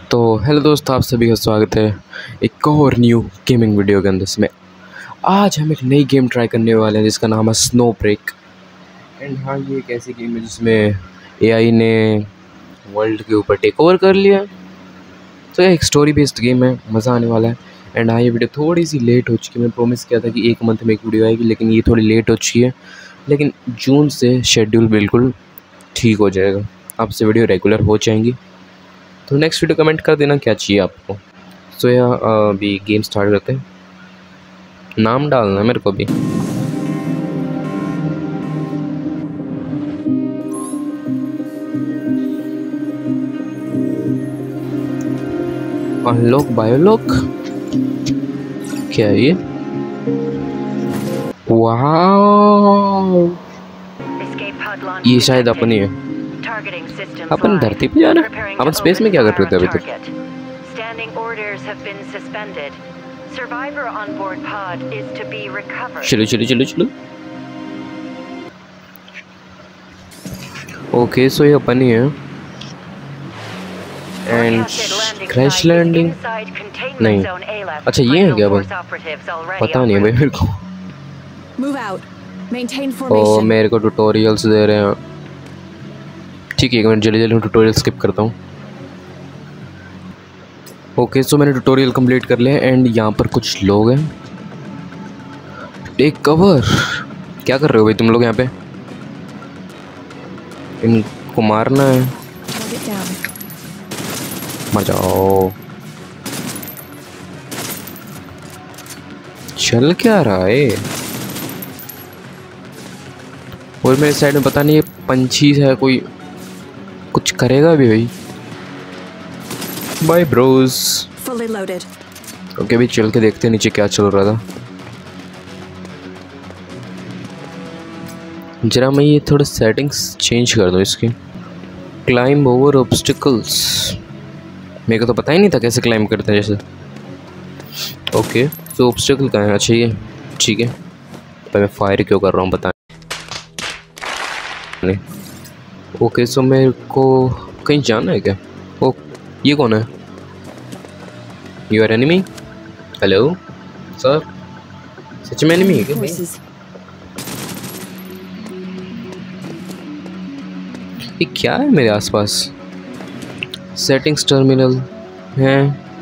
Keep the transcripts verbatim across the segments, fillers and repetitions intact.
तो हेलो दोस्तों, आप सभी का स्वागत है एक और न्यू गेमिंग वीडियो के अंदर। इसमें आज हम एक नई गेम ट्राई करने वाले हैं जिसका नाम है स्नो ब्रेक। एंड हाँ, ये एक ऐसी गेम है जिसमें एआई ने वर्ल्ड के ऊपर टेक ओवर कर लिया है। तो ये एक स्टोरी बेस्ड गेम है, मज़ा आने वाला है। एंड हाँ, ये वीडियो थोड़ी सी लेट हो चुकी है। मैं प्रॉमिस किया था कि एक मंथ में एक वीडियो आएगी, लेकिन ये थोड़ी लेट हो चुकी है। लेकिन जून से शेड्यूल बिल्कुल ठीक हो जाएगा, आपसे वीडियो रेगुलर हो जाएंगी। तो नेक्स्ट वीडियो कमेंट कर देना क्या चाहिए आपको। सो या अभी गेम स्टार्ट करते हैं। नाम डालना है मेरे को भी। अनलॉक बायोलॉक, क्या है ये? वाह, ये शायद अपनी है। अपन धरती पे जाना है। अपन स्पेस में क्या कर रहे थे अभी तक? चलो चलो चलो चलो। ओके, सो ये अपन ही है। एंड क्रैश लैंडिंग नहीं, अच्छा ये है क्या? अपन पता नहीं है भाई मेरे को। ओ, मेरे को ट्यूटोरियल्स दे रहे हैं। ठीक है, मैं जल्दी जल्दी ट्यूटोरियल स्किप करता हूँ। ओके, सो मैंने ट्यूटोरियल कंप्लीट कर लिया। एंड यहाँ पर कुछ लोग हैं। टेक कवर, क्या कर रहे हो भाई तुम लोग यहाँ पे? इनको मारना है। मर जाओ। चल क्या रहा है? और मेरे साइड में पता नहीं ये पंछी है कोई, कुछ करेगा भी भाई। Bye Bros. ओके, अभी चल के देखते हैं नीचे क्या चल रहा था। जरा मैं ये थोड़ा सेटिंग्स चेंज कर दूँ इसकी। क्लाइंब ओवर ऑब्स्टिकल्स, मेरे को तो पता ही नहीं था कैसे क्लाइंब करते हैं जैसे। ओके, तो ऑब्स्टिकल कहाँ है? अच्छा ये, ठीक है। तो मैं फायर क्यों कर रहा हूँ पता नहीं। ओके, सो मेरे को कहीं जाना है क्या? ओ, ये कौन है? You are enemy? Hello sir, सच में एनिमी है क्या भाई? ये क्या है मेरे आसपास? सेटिंग्स टर्मिनल है।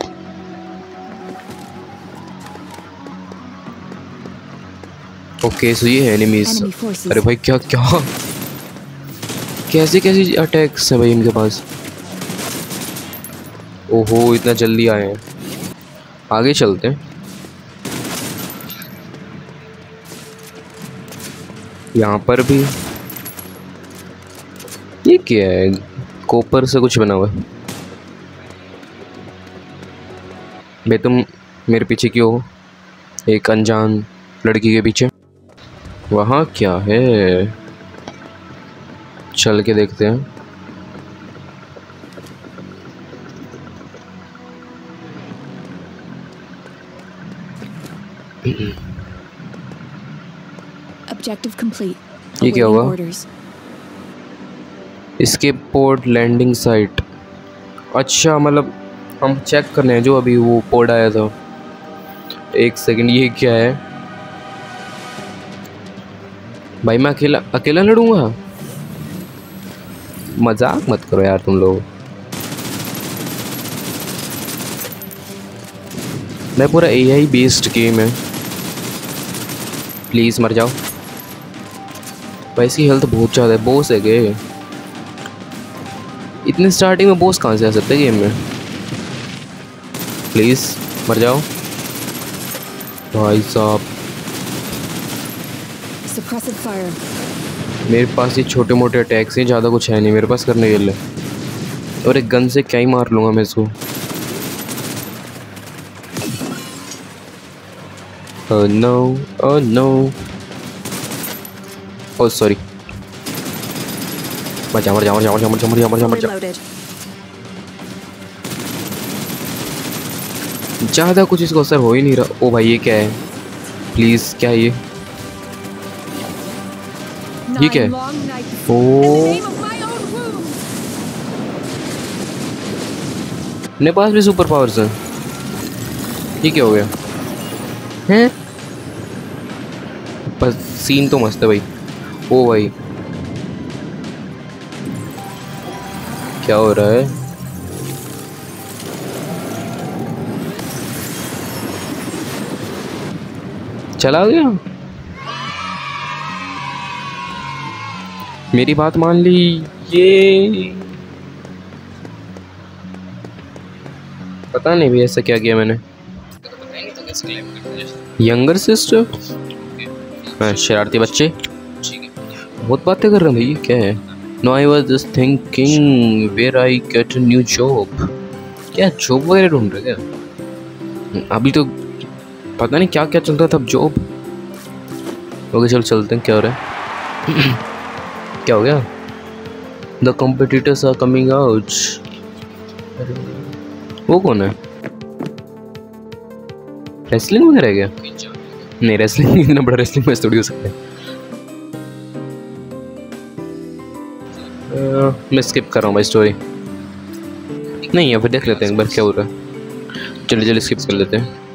ओके, सो ये है एनिमीज। अरे भाई क्या क्या कैसे कैसे अटैक्स है भाई इनके पास? ओहो, इतना जल्दी आए हैं। आगे चलते हैं। यहाँ पर भी ये क्या है? कॉपर से कुछ बना हुआ है। भाई तुम मेरे पीछे क्यों हो? एक अनजान लड़की के पीछे। वहाँ क्या है? चल के देखते हैं। Objective complete. ये क्या हुआ? Escape port landing site. अच्छा, मतलब हम चेक करने हैं जो अभी वो पोर्ट आया था। एक सेकंड, ये क्या है भाई? मैं अकेला अकेला लड़ूंगा? मजाक मत करो यार तुम लोग। मैं पूरा एआई बेस्ड गेम है, प्लीज़ मर जाओ। वैसी हेल्थ बहुत ज़्यादा है। बॉस है गए इतने स्टार्टिंग में? बॉस कहाँ से आ सकते हैं गेम में? प्लीज़ मर जाओ भाई साहब। मेरे पास ये छोटे मोटे अटैक्स हैं, ज़्यादा कुछ है नहीं मेरे पास करने के लिए। और एक गन से क्या ही मार लूँगा मैं इसको। Oh no, oh no, oh sorry. मर जा मर जा मर जा मर जा मर जा मर जा मर जा मर जा। ज़्यादा कुछ इसको असर हो ही नहीं रहा। ओ भाई ये क्या है? प्लीज़ क्या है ये? ये क्या है? ओ अपने पास भी सुपर पावर्स हैं। ये क्या हो गया हैं? बस सीन तो मस्त है भाई। ओ भाई क्या हो रहा है? चला गया। मेरी बात मान ली। ये पता नहीं भी ऐसा क्या किया मैंने। यंगर सिस्टर, शरारती बच्चे बहुत बातें कर रहे हैं भाई। क्या है? No I was just thinking where I get a new job. क्या जॉब वगैरह ढूंढ रहे क्या? अभी तो पता नहीं क्या क्या चल रहा था। अब जॉब। ओके चलो चलते हैं। क्या हो रहा है? क्या हो गया? The competitors are coming out. वो कौन है? रेसलिंग वगैरह है क्या? नहीं रेसलिंग इतना बड़ा रेसलिंग मैच थोड़ी हो सकता है। uh, मैं स्किप कर रहा हूँ भाई स्टोरी। नहीं या फिर देख लेते हैं एक बार क्या हो रहा है। जल्दी जल्दी स्किप कर लेते हैं।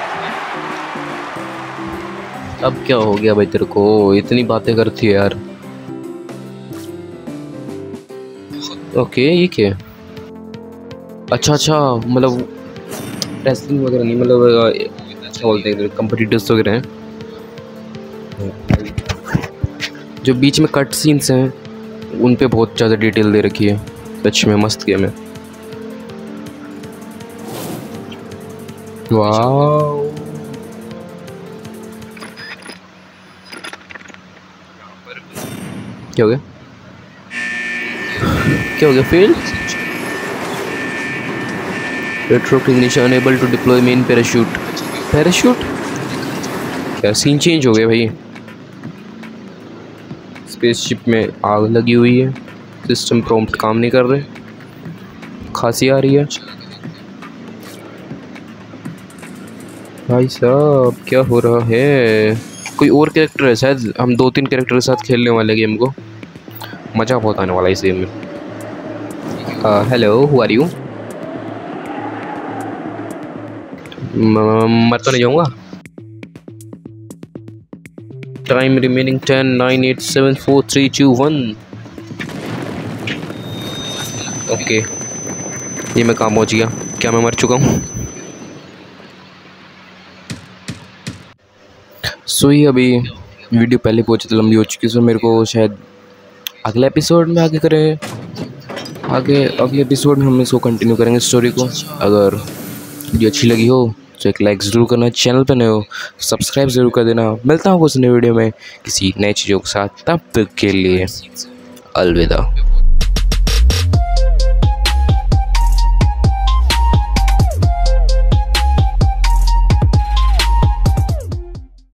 अब क्या हो गया भाई तेरे को? इतनी बातें करती है यार। ओके ये क्या है? अच्छा अच्छा मतलब रेसलिंग वगैरह नहीं, मतलब क्या बोलते हैं कंपटीटर्स वगैरह हैं जो बीच में कट सीन्स हैं उन पे बहुत ज़्यादा डिटेल दे रखी है। सच में मस्त गेम है। वाओ क्या हो गया? क्या हो गया? Fail retract ignition unable to deploy main parachute. Parachute क्या सीन चेंज हो गया भाई? स्पेसशिप में आग लगी हुई है। सिस्टम प्रॉम्प्ट काम नहीं कर रहे। खांसी आ रही है। भाई साहब क्या हो रहा है? कोई और कैरेक्टर है शायद। हम दो तीन कैरेक्टर के साथ खेलने वाले गेम को। मज़ा बहुत आने वाला है इस गेम में। Hello who are you? मर तो नहीं जाऊँगा। Time remaining ten nine eight seven four three two one. Okay ये मैं काम पहुँच गया। क्या मैं मर चुका हूँ? सो ही अभी वीडियो पहले पहुँची तो लंबी हो चुकी है। सो मेरे को शायद अगले एपिसोड में आगे करें। आगे अगले एपिसोड में हम इसको कंटिन्यू करेंगे स्टोरी को। अगर वीडियो अच्छी लगी हो तो एक लाइक ज़रूर करना। चैनल पर नए हो सब्सक्राइब ज़रूर कर देना। मिलता हूँ कुछ नए वीडियो में किसी नए चीज़ों के साथ। तब तक के लिए अलविदा।